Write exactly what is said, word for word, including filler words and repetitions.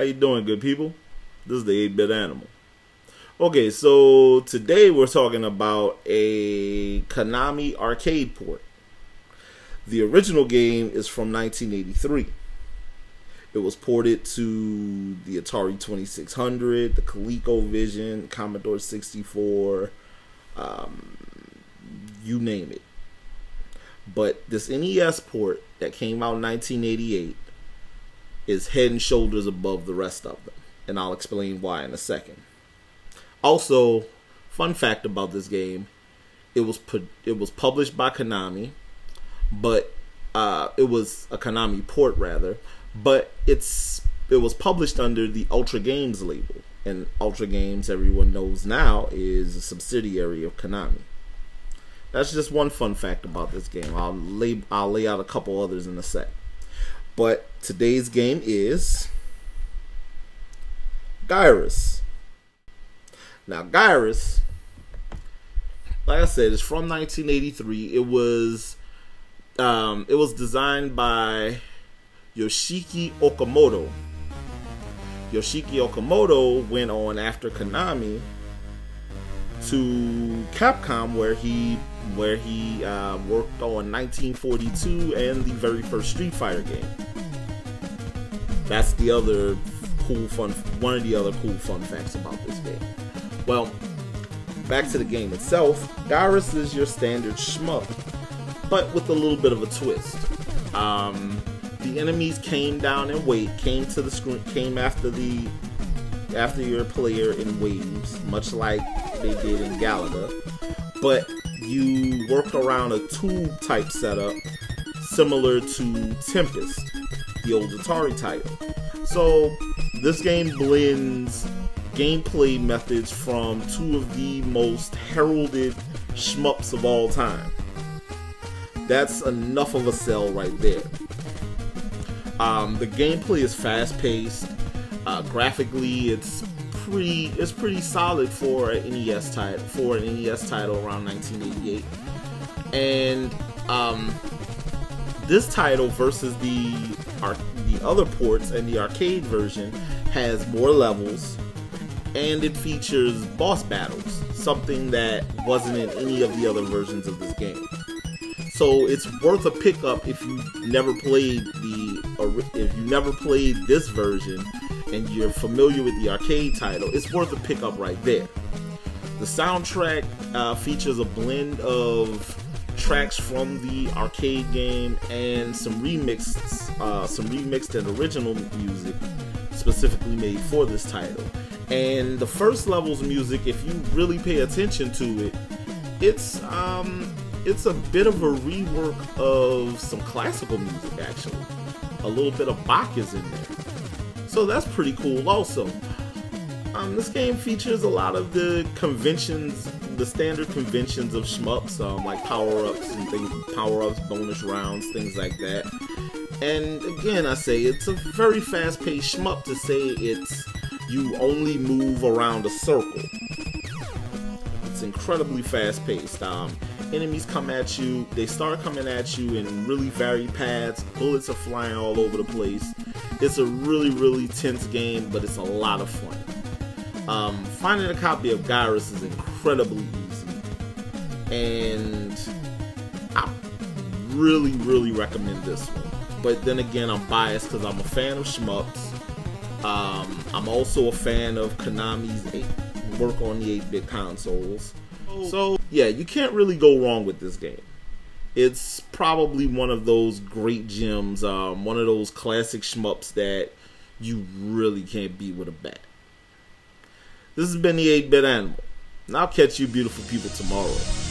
you doing, good people? This is the eight bit Animal. Okay, so today we're talking about a Konami arcade port. The original game is from nineteen eighty-three. It was ported to the Atari twenty-six hundred, the ColecoVision, Commodore sixty-four, um, you name it. But this N E S port that came out in nineteen eighty-eight is head and shoulders above the rest of them. And I'll explain why in a second. Also, fun fact about this game, it was put, it was published by Konami, but uh, it was a Konami port rather, but it's it was published under the Ultra Games label, and Ultra Games, everyone knows now, is a subsidiary of Konami. That's just one fun fact about this game. I'll lay I'll lay out a couple others in a sec. But today's game is Gyruss. Now, Gyruss, like I said, is from nineteen eighty-three. It was um, it was designed by Yoshiki Okamoto. Yoshiki Okamoto went on after Konami to Capcom, where he where he uh, worked on nineteen forty-two and the very first Street Fighter game. That's the other cool fun, one of the other cool fun facts about this game. Well, back to the game itself. Gyruss is your standard shmup, but with a little bit of a twist. Um, the enemies came down in weight, came to the screen, came after the after your player in waves, much like they did in Galaga. But you work around a tube type setup, similar to Tempest, the old Atari title. So this game blends gameplay methods from two of the most heralded shmups of all time. That's enough of a sell right there. Um, the gameplay is fast-paced. Uh, graphically, it's pretty it's pretty solid for an N E S title for an N E S title around nineteen eighty-eight. And um, this title versus the the other ports and the arcade version has more levels, and it features boss battles, something that wasn't in any of the other versions of this game. So it's worth a pickup if you never played the if you never played this version and you're familiar with the arcade title. It's worth a pickup right there. The soundtrack uh, features a blend of tracks from the arcade game and some remixed, uh, some remixed and original music specifically made for this title. And the first level's music, if you really pay attention to it, it's um, it's a bit of a rework of some classical music actually. A little bit of Bach is in there, so that's pretty cool. Also, um, this game features a lot of the conventions, the standard conventions of shmups, um, like power-ups and things, power-ups, bonus rounds, things like that. And again, I say it's a very fast-paced shmup to say it's you only move around a circle. It's incredibly fast-paced. Um, enemies come at you, they start coming at you in really varied paths. Bullets are flying all over the place. It's a really, really tense game, but it's a lot of fun. Um, finding a copy of Gyruss is incredibly easy, and I really, really recommend this one. But then again, I'm biased because I'm a fan of shmups. Um, I'm also a fan of Konami's eight, work on the eight bit consoles. So yeah, you can't really go wrong with this game. It's probably one of those great gems, um, one of those classic shmups that you really can't beat with a bat. This has been the eight bit Animal, and I'll catch you beautiful people tomorrow.